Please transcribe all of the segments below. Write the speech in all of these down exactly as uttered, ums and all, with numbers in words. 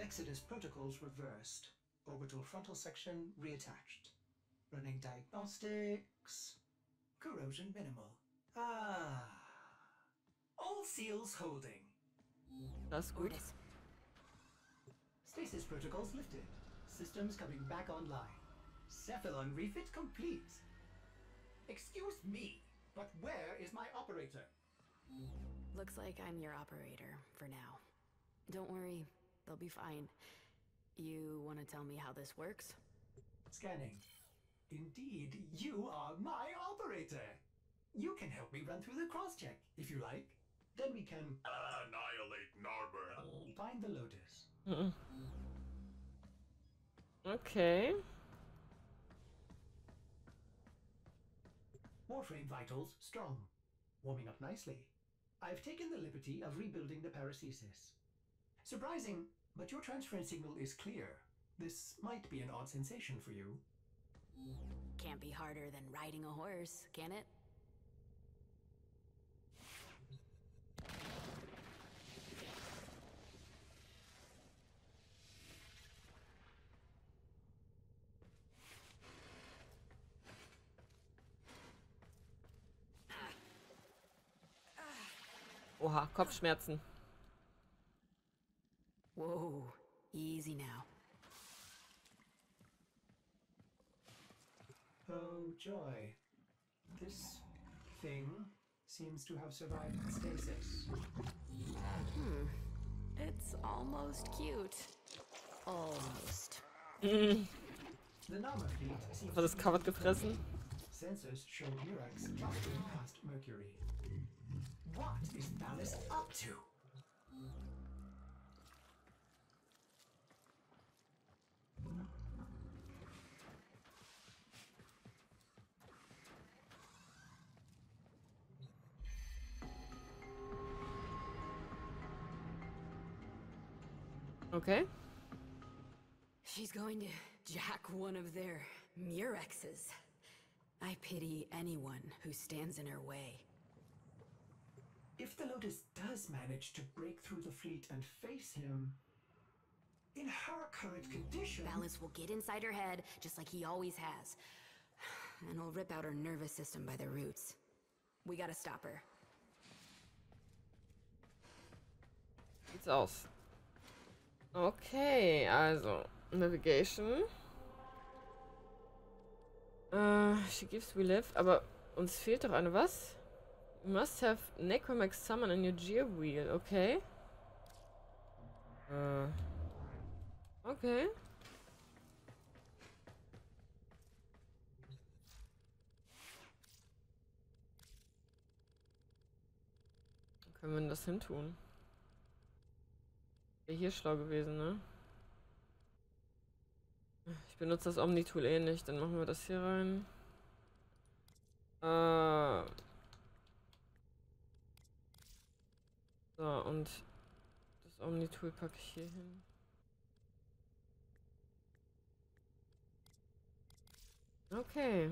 Exodus protocols reversed. Orbital frontal section reattached. Running diagnostics. Corrosion minimal. Ah. All seals holding. Das ist gut. Stasis protocols lifted. Systems coming back online. Cephalon refit complete. Excuse me, but where is my operator? Looks like I'm your operator for now. Don't worry, they'll be fine. You want to tell me how this works? Scanning. Indeed, you are my operator. You can help me run through the cross-check, if you like. Then we can annihilate Narber. Find the Lotus. Mhm. Okay. Warframe vitals strong. Warming up nicely. I've taken the liberty of rebuilding the paracesis. Surprising, but your transference signal is clear. This might be an odd sensation for you. Can't be harder than riding a horse, can it? Oha, Kopfschmerzen. Whoa, easy now. Oh, joy. This thing seems to have survived stasis. Hmm. It's almost cute. Almost. Mhm. The Nama fleet seems Hat das Cover gefressen? Sensors show Mirax just past Mercury. What is Valis up to? Okay. She's going to jack one of their Murexes. I pity anyone who stands in her way. If the Lotus does manage to break through the fleet and face him, in her current condition... Valis will get inside her head, just like he always has. And he'll rip out her nervous system by the roots. We gotta stop her. Sieht's aus. Okay, also Navigation. Äh, she gives we live, aber uns fehlt doch eine was? You must have Necromax summon in your gear wheel, okay? Äh. Okay. Wo können wir denn das hin tun? Wäre hier schlau gewesen, ne? Ich benutze das Omni-Tool eh nicht, dann machen wir das hier rein. Äh. So, und das Omni-Tool packe ich hier hin. Okay.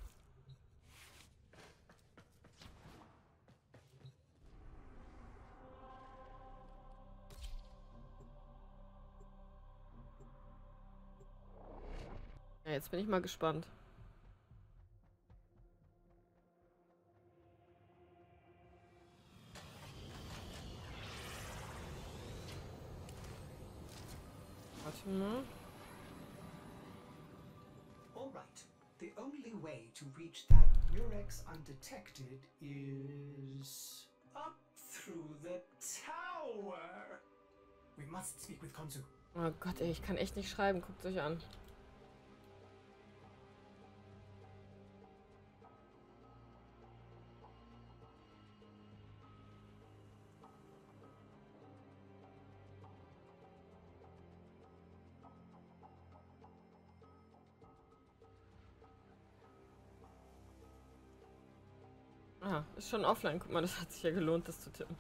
Ja, jetzt bin ich mal gespannt. Warte mal. All right. The only way to reach that Murex undetected is up through the tower. We must speak with Konzu. Oh Gott, ey, ich kann echt nicht schreiben. Guckt euch an. Ah, ist schon offline. Guck mal, das hat sich ja gelohnt, das zu tippen.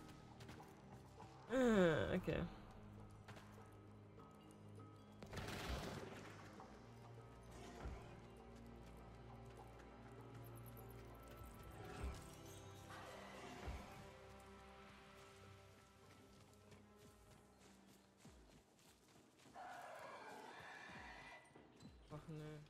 Ah, okay. nee.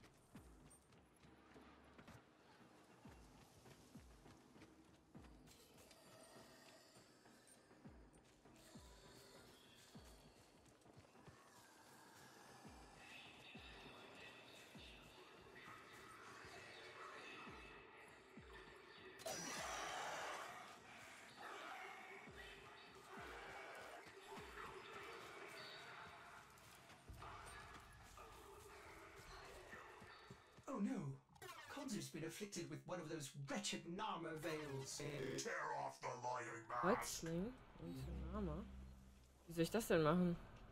Oh no! Conzer's been afflicted with one of those wretched Narmer veils. Tear off the lying mask. Kreuzling und Name. Wie soll ich das denn machen?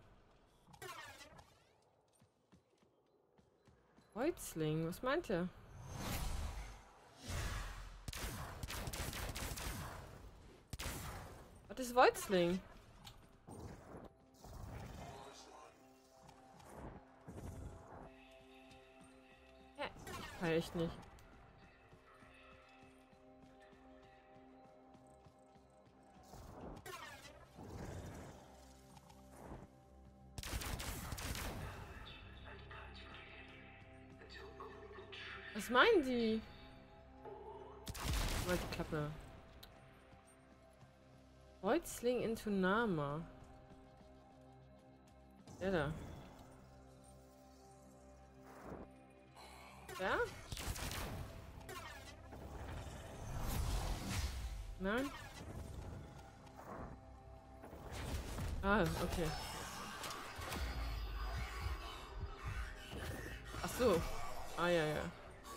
Kreuzling, was meint er? Was ist Kreuzling? Hä? Kann ich nicht. Was meinen die? Halt die Klappe. Kreuzling into Nama. Der da. Der? Nein? Ah, okay. Ach so. Ah, ja, ja.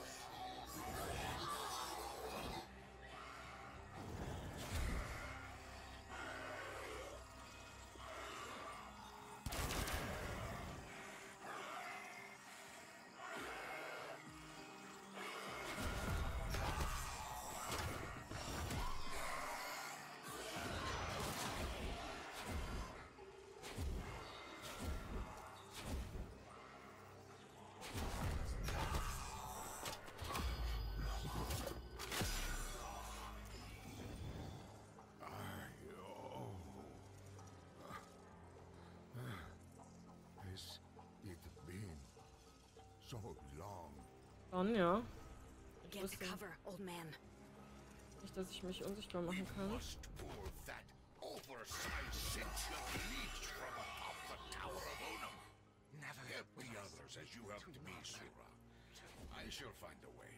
So long. Dann ja. Ich Get to wusste cover, old man. nicht, dass ich mich unsichtbar machen kann. Must pour that oversized cinch of leech from atop the Tower of Onum. Never help the others as you helped me, Sura. I shall find a way.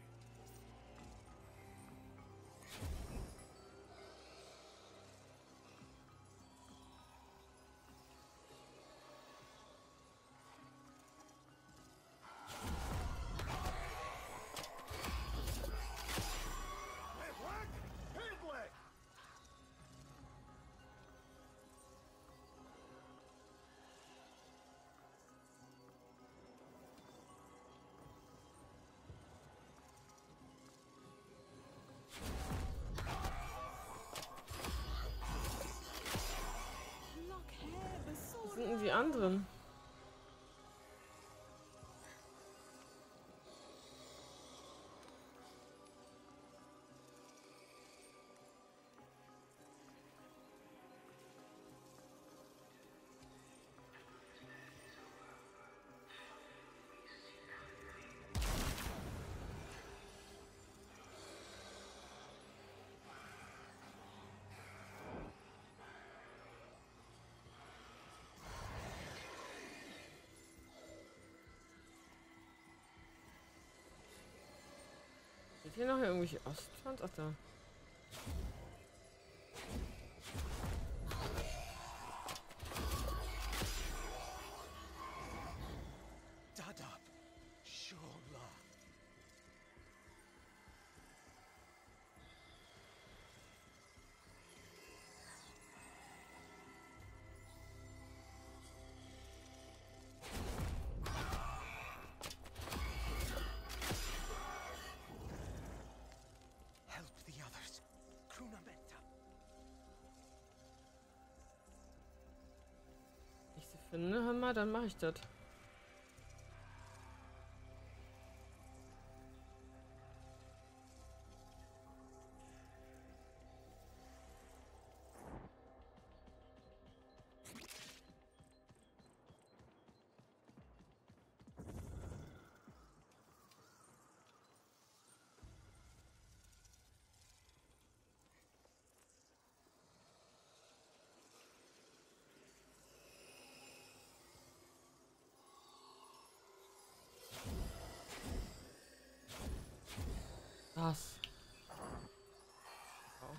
Was sind denn die anderen? Sind hier noch irgendwelche Ostfront? Ach da. Dadab, Shola. Help the others. Krunamenta. Ich sie finde, hör mal, dann mache ich das. Das. Wow.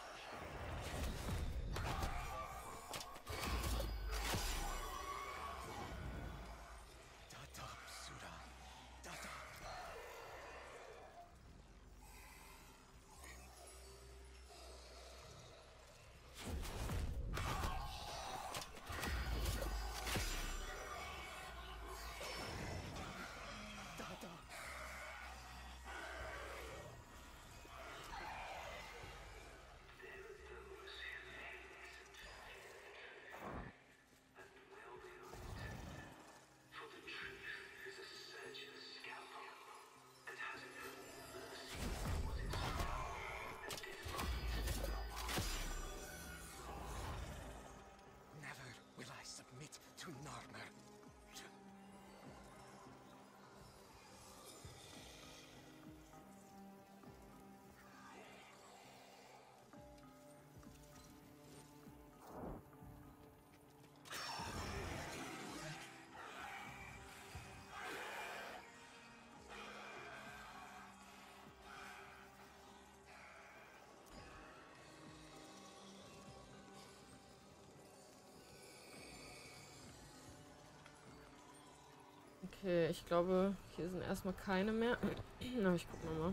Okay, ich glaube, hier sind erstmal keine mehr. Aber ich guck mal.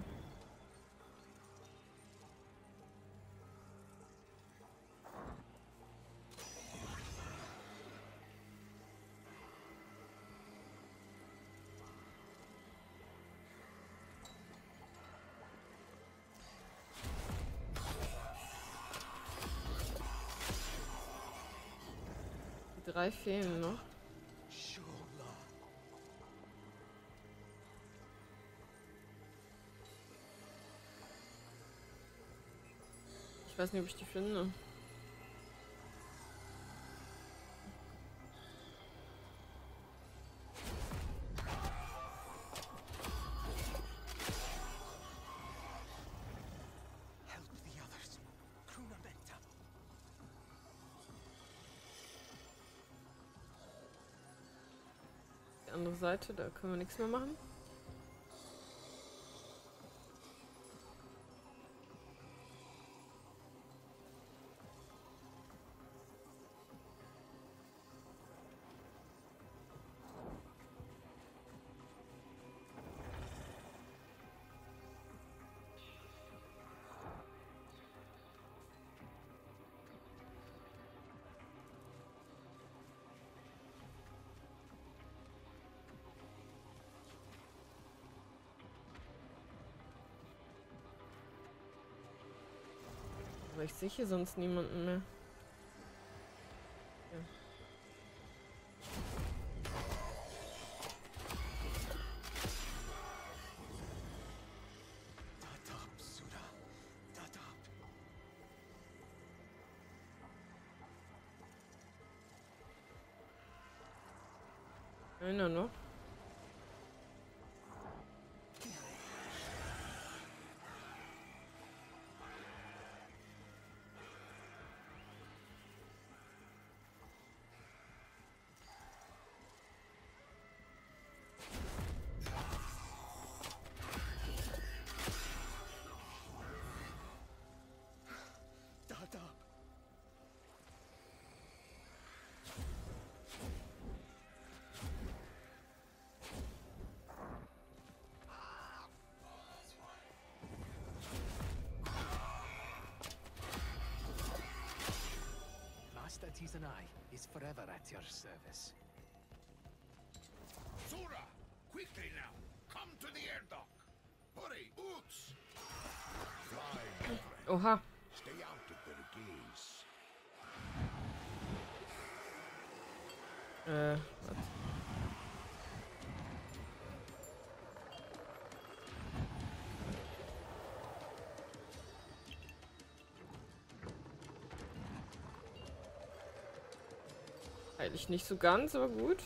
Die drei fehlen noch. Ich weiß nicht, ob ich die finde. Die andere Seite, da können wir nichts mehr machen. Aber ich sehe hier sonst niemanden mehr. Ja. Einer noch. Master Tizanai is forever at your service. Sura, quickly now. Come to the air dock. Hurry, Boots. Fly, my friend. Oha. Stay out of their gaze. Äh, was? Eigentlich nicht so ganz, aber gut.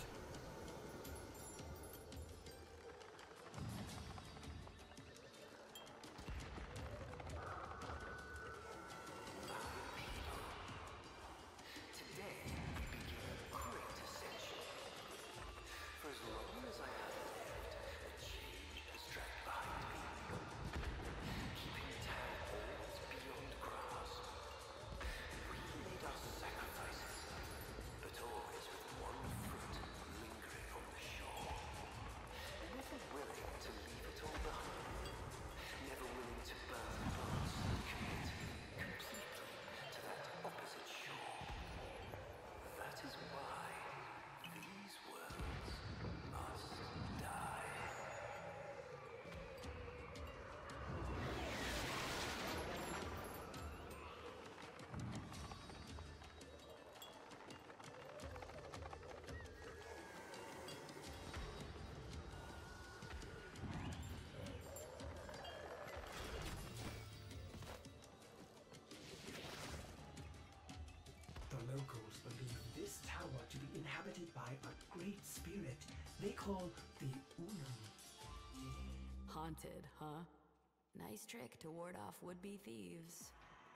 they call the Unum. Haunted, huh? Nice trick to ward off would-be thieves.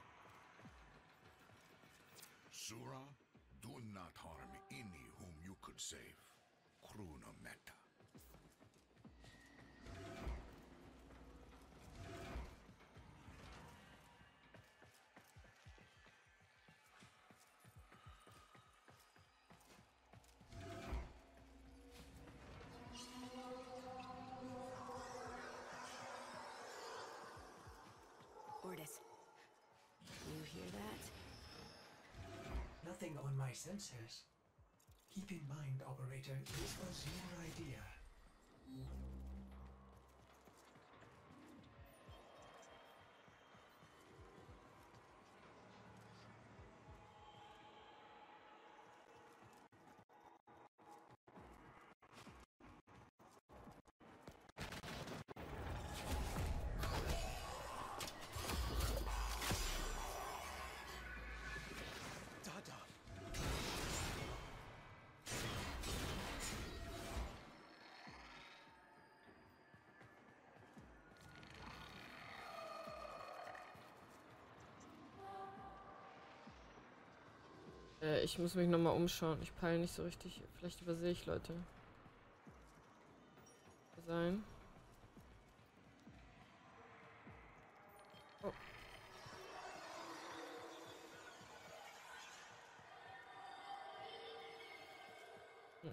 Sura, do not harm any whom you could save. Kruna Meta. Ordis, you hear that? Nothing on my sensors. Keep in mind, operator, this was your idea. Äh, ich muss mich nochmal umschauen. Ich peile nicht so richtig. Vielleicht übersehe ich Leute. Sein. Oh. Hm.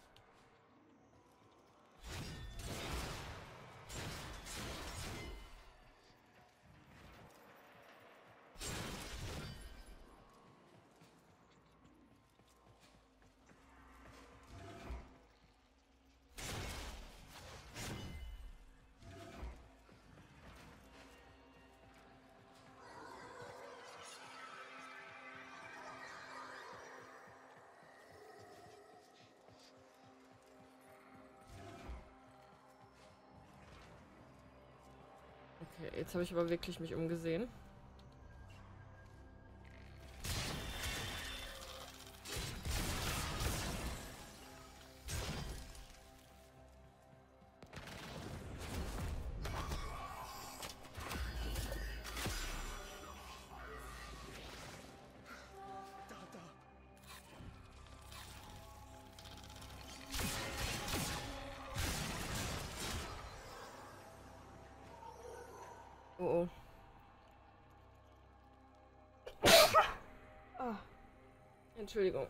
Okay, jetzt habe ich aber wirklich mich umgesehen. Oh, oh. Ah. Entschuldigung.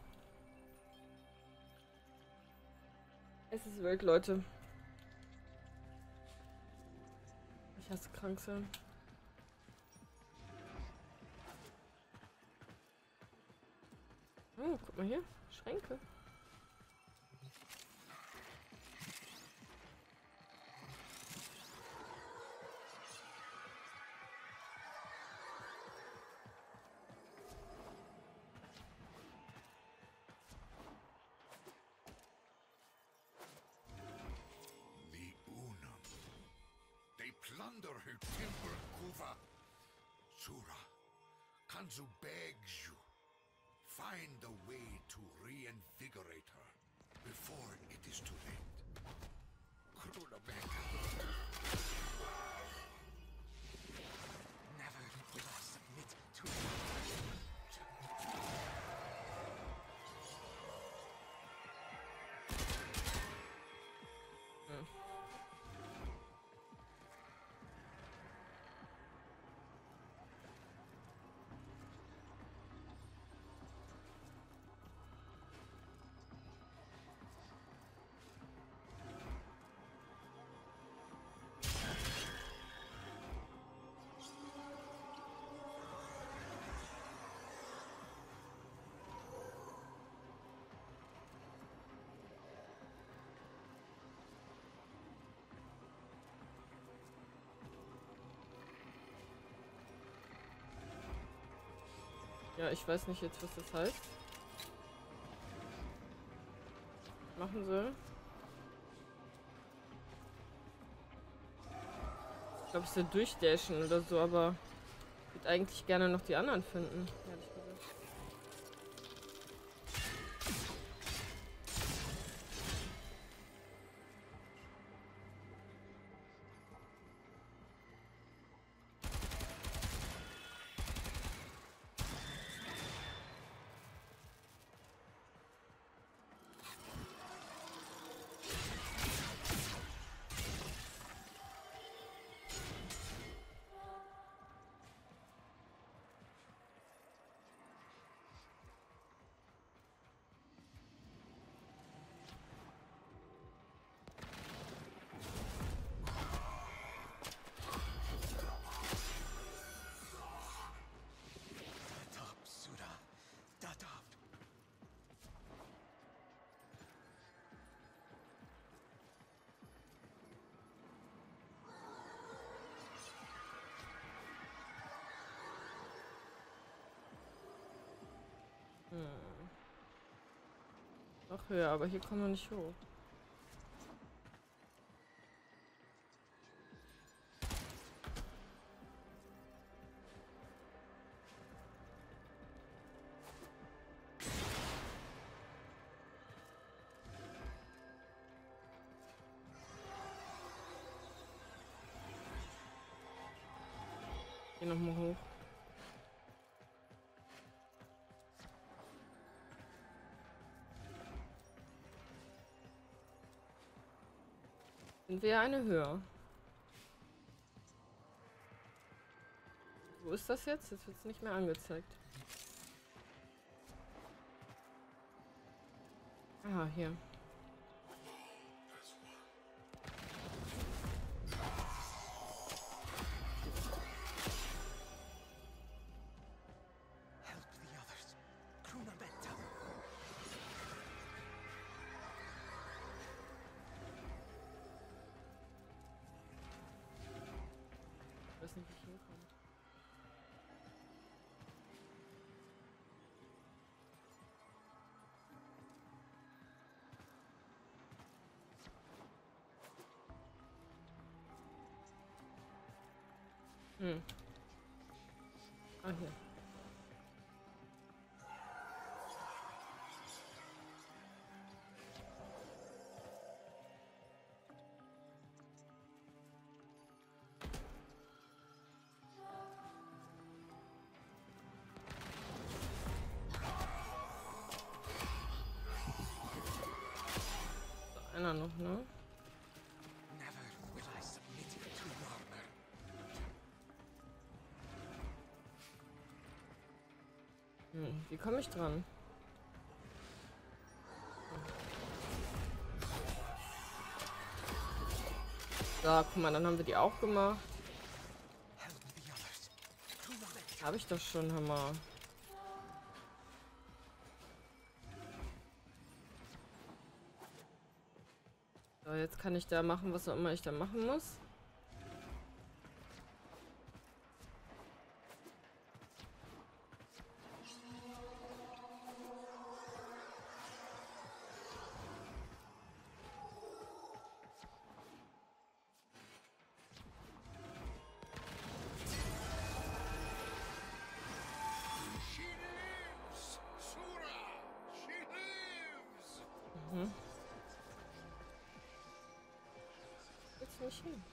Es ist wild, Leute. Ich hasse krank sein. Oh, guck mal hier. Schränke. Plunder her temple, Kuva. Sura, Kanzu begs you, find a way to reinvigorate her before it is too late. Kruna Meta. Never will I submit to it. Ja, ich weiß nicht jetzt, was das heißt. Machen soll. Ich glaube, es ist durchdashen oder so, aber ich würde eigentlich gerne noch die anderen finden, ehrlich gesagt. Noch höher, aber hier kommen wir nicht hoch. Hier nochmal hoch. Sind wir eine höher? Wo ist das jetzt? Jetzt wird es nicht mehr angezeigt. Ah, hier. Help the others. Krunabetta. Ich weiß nicht, wie ich hinkomme. Hm. Ah, hier. So, einer noch, ne? Never will I submit to Narmer. Hm. Wie komme ich dran? So, guck mal, dann haben wir die auch gemacht. Help the others. Krunabetta. Habe ich doch schon, Hammer. So, jetzt kann ich da machen, was auch immer ich da machen muss. She lives! Sura! She lives! Mhm. Jetzt nicht hin.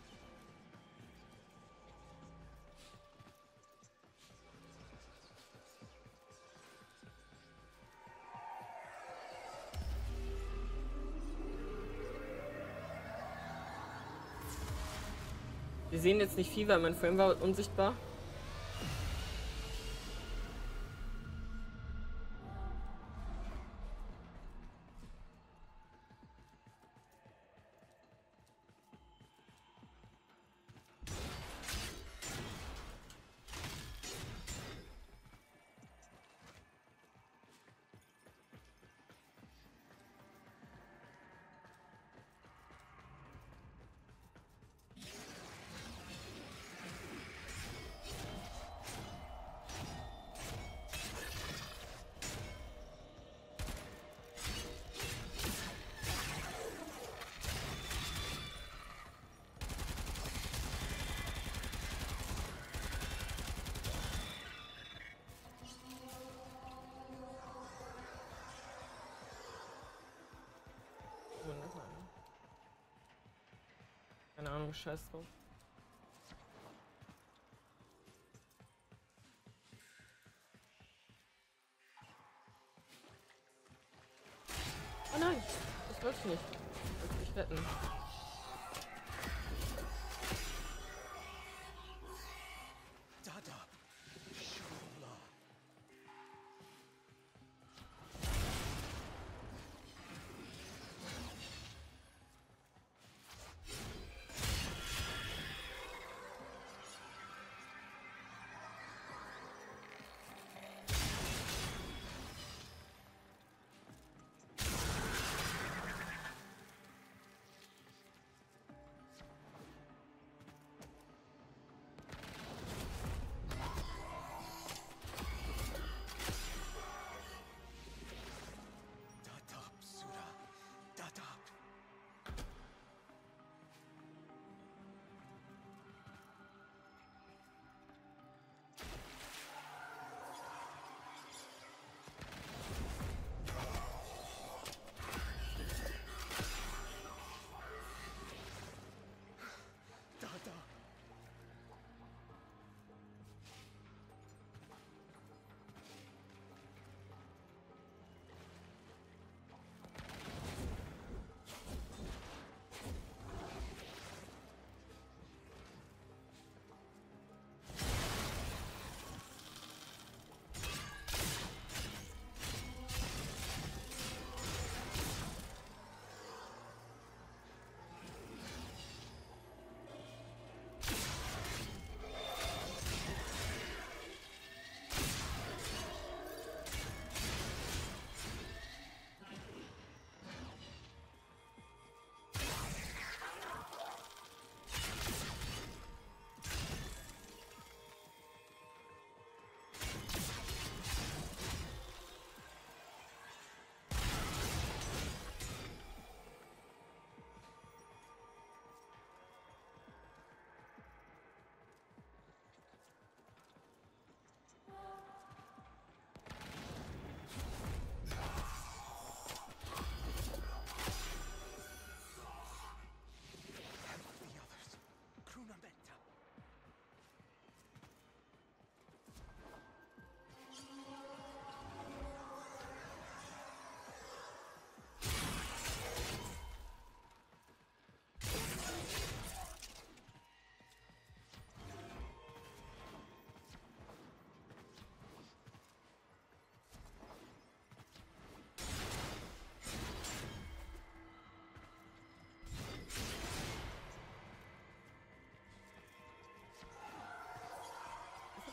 Wir sehen jetzt nicht viel, weil mein Frame war unsichtbar. Wunderbar. Keine Ahnung, scheiß drauf. Oh nein, das wollte ich nicht. Ich wollte dich retten. Dada. Shula.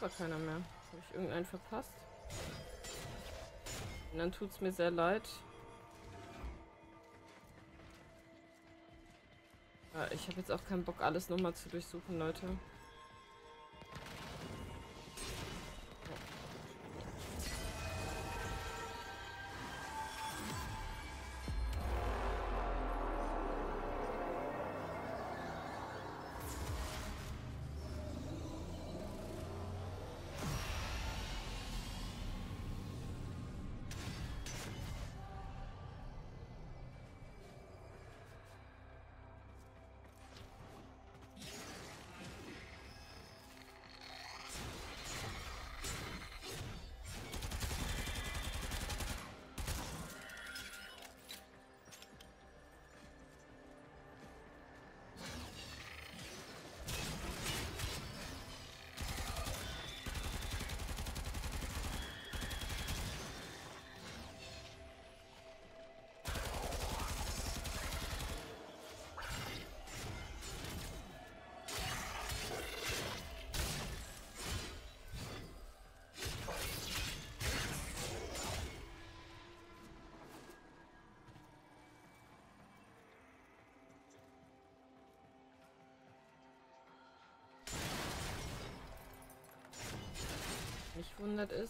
einfach keiner mehr. Habe ich irgendeinen verpasst? Und dann tut's mir sehr leid. Ja, ich habe jetzt auch keinen Bock, alles nochmal zu durchsuchen, Leute. Mich wundert ist.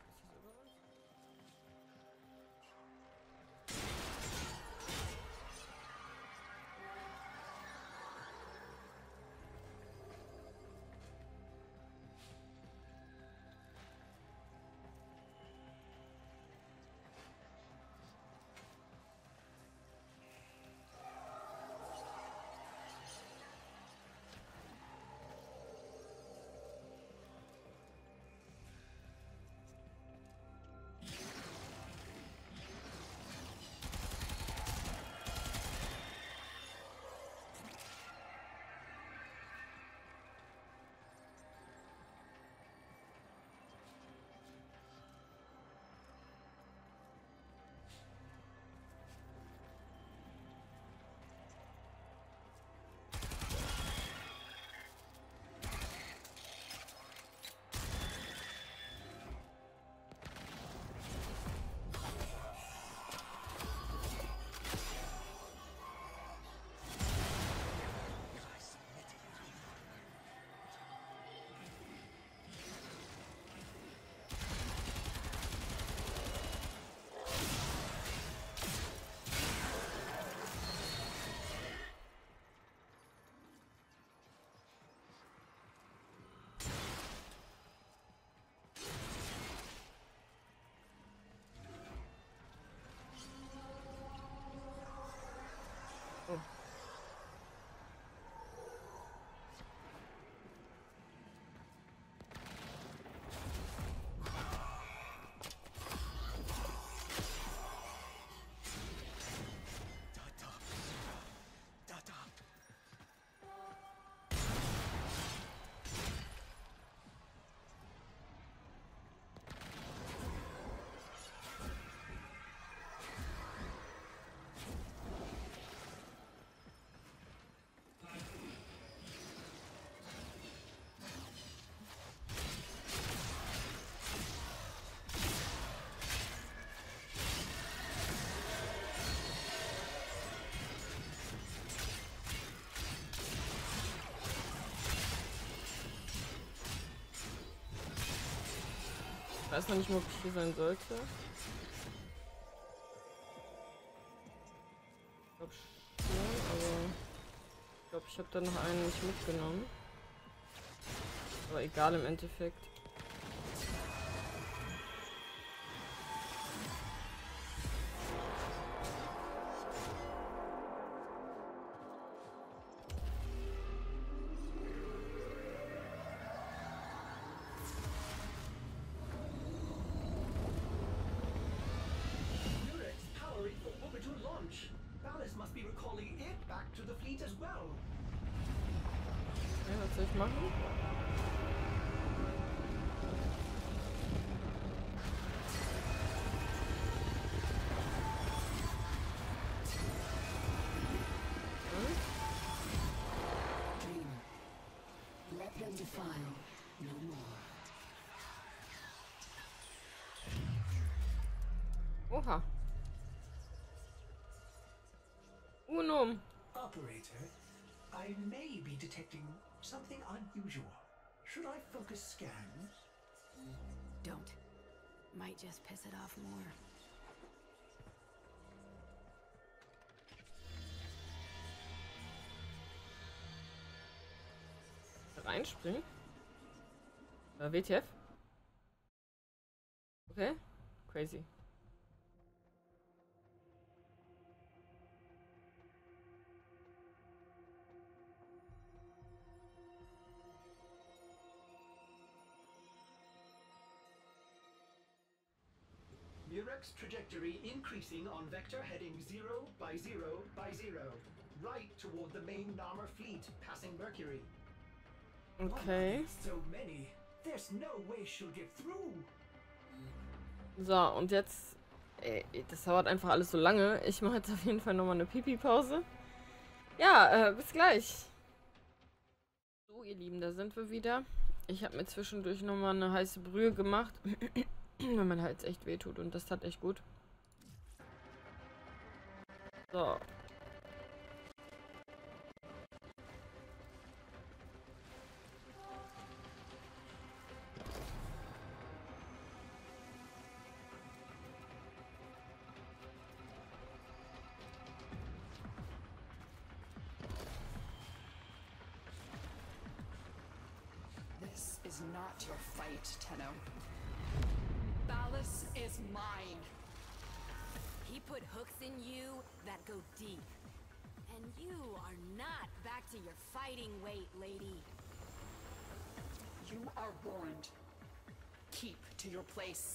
Ich weiß noch nicht mal, ob ich hier sein sollte. Ich glaube schon, aber ich glaube, ich habe da noch einen nicht mitgenommen. Aber egal im Endeffekt. Okay, was soll ich machen? Hm? Dreamer, let them defile no more. Unum. Operator, I may be detecting something unusual. Should I focus scan? Don't. Might just piss it off more. Reinspringen? Äh, W T F? Okay. Crazy. Murex trajectory increasing on vector heading zero by zero by zero. Right toward the main Narmer fleet, passing Mercury. Okay. So many. There's no way she'll get through. So, und jetzt... Ey, das dauert einfach alles so lange. Ich mache jetzt auf jeden Fall nochmal eine Pipi-Pause. Ja, äh, bis gleich. So, ihr Lieben, da sind wir wieder. Ich habe mir zwischendurch nochmal eine heiße Brühe gemacht. Wenn mein Hals echt wehtut und das tat echt gut. So. This is not your fight, Tenno. Ballas is mine. He put hooks in you that go deep. And you are not back to your fighting weight, lady. You are warned. Keep to your place.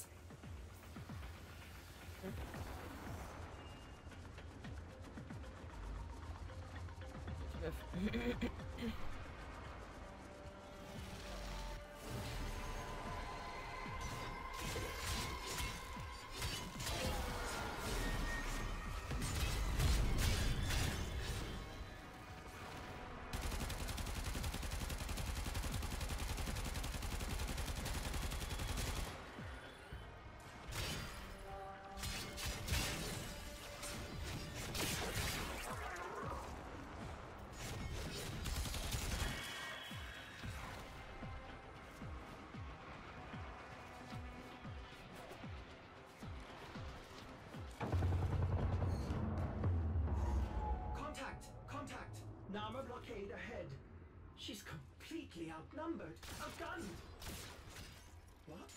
Contact! Contact! Narmer blockade ahead. She's completely outnumbered, outgunned. What?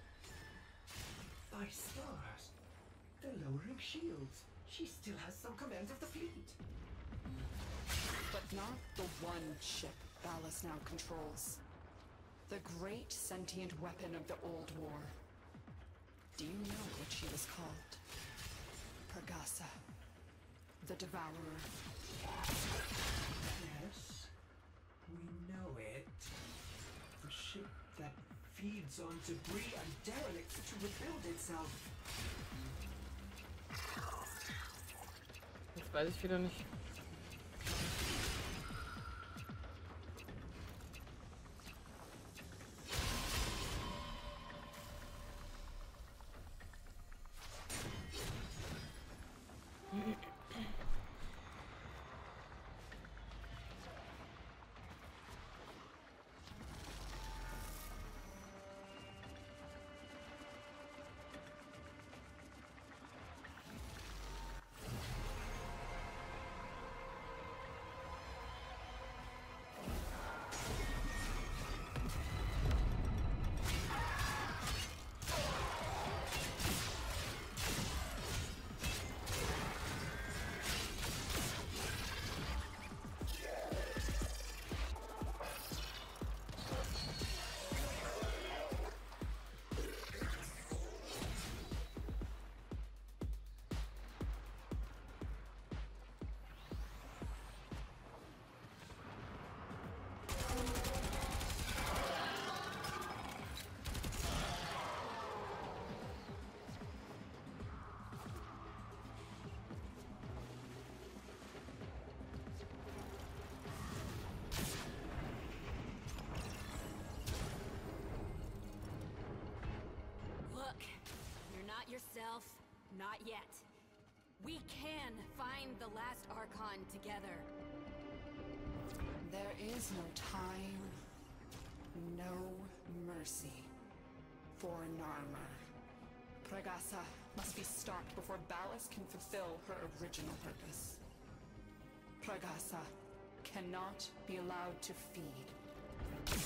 By stars. They're lowering shields. She still has some command of the fleet. But not the one ship Ballas now controls. The great sentient weapon of the old war. Do you know what she was called? Pergasa. The Devourer. Yes, we know it. The ship that feeds on debris and derelicts to rebuild itself. Jetzt weiß ich wieder nicht. Look, you're not yourself, not yet. We can can find the last Archon together. There is no time, no mercy for Narmer. Pragasa must be stopped before Ballas can fulfill her original purpose. Pragasa cannot be allowed to feed.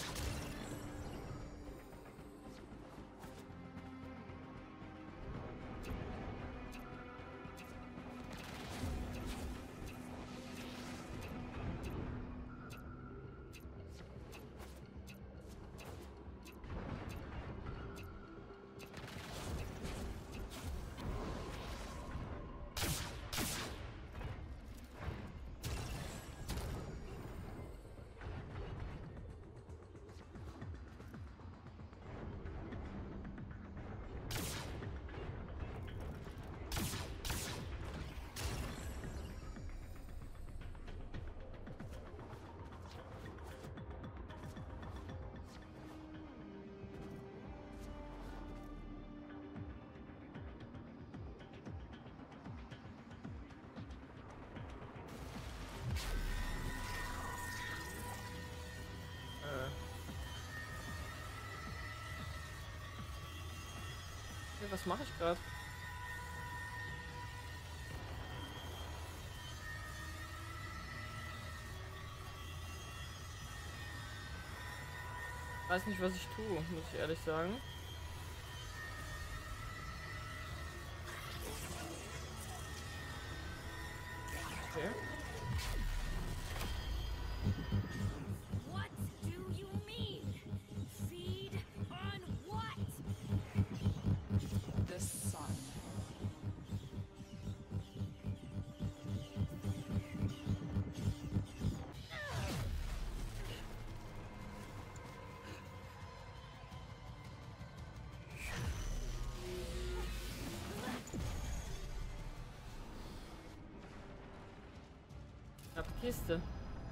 Was mache ich gerade? Weiß nicht, was ich tue, muss ich ehrlich sagen. Okay. What do you mean? Feed on what? The sun. Ich hab Kiste.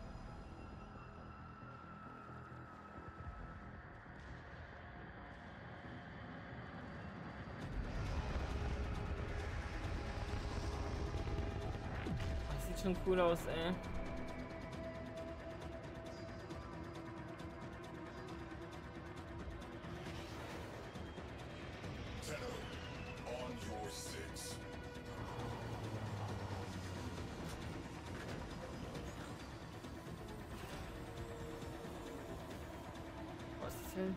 Das sieht schon cool aus, ey. Tenno, on your six. Was ist das denn?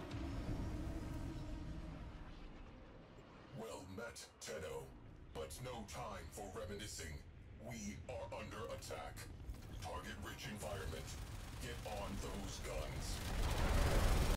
Well met, Tenno, but no time for reminiscing. We are under attack. Target-rich environment. Get on those guns.